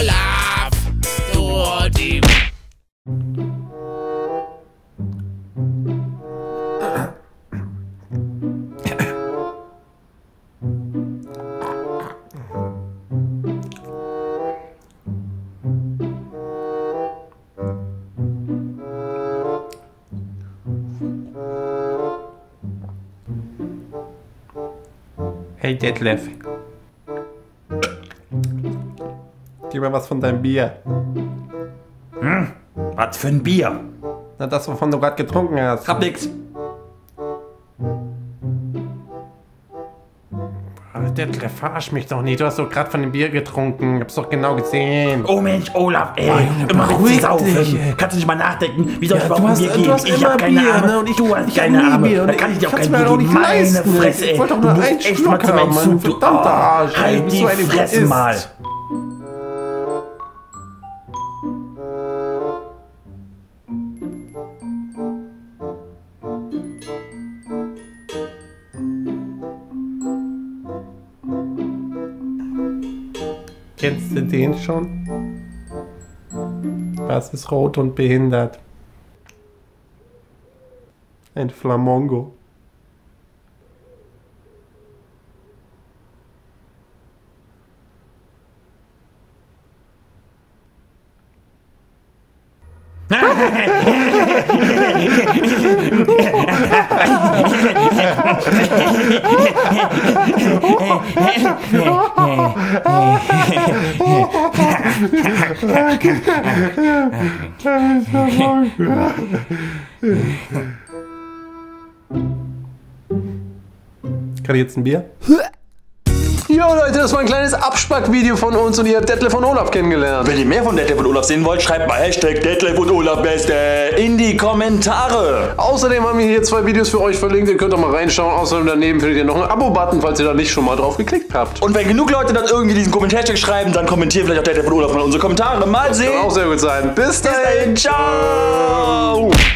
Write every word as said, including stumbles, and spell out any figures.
Olaf, du die... Hey Detlef. Gib mir was von deinem Bier. Hm? Was für ein Bier? Na, das, wovon du gerade getrunken hast. Hab nix. Detlef, verarsch mich doch nicht. Du hast doch gerade von dem Bier getrunken. Ich hab's doch genau gesehen. Oh Mensch, Olaf, ey. Oh, Junge, immer mit beruhig saufen. dich, ey. Kannst du nicht mal nachdenken? Wie soll Ja, ich du überhaupt hast- ein Bier du geben? hast Ich immer hab keine Bier, Arme. ne? Und ich- du hast ich hab keine nie Arme. Bier. Und Da kann ich dir auch ich kann's kein mir Bier auch geben. nicht Meine leisten. Fresse, ey. Ich wollte doch Du nur musst einen echt Schluck mal zu meinem haben, Mann. Zug. Du- Verdammter Arsch, ey. Halt Bist die du eine Fresse Egoist. mal. Kennst du den schon? Was ist rot und behindert? Ein Flamongo. Kann ich jetzt ein Bier? Jo Leute, das war ein kleines Abspackvideo von uns und ihr habt Detlef und Olaf kennengelernt. Wenn ihr mehr von Detlef und Olaf sehen wollt, schreibt mal Hashtag Detlef und Olaf Beste in die Kommentare. Außerdem haben wir hier zwei Videos für euch verlinkt, ihr könnt doch mal reinschauen. Außerdem daneben findet ihr noch einen Abo-Button, falls ihr da nicht schon mal drauf geklickt habt. Und wenn genug Leute dann irgendwie diesen Kommentar schreiben, dann kommentieren vielleicht auch Detlef und Olaf mal unsere Kommentare. Mal sehen. Kann auch sehr gut sein. Bis Bis dahin, dahin. ciao.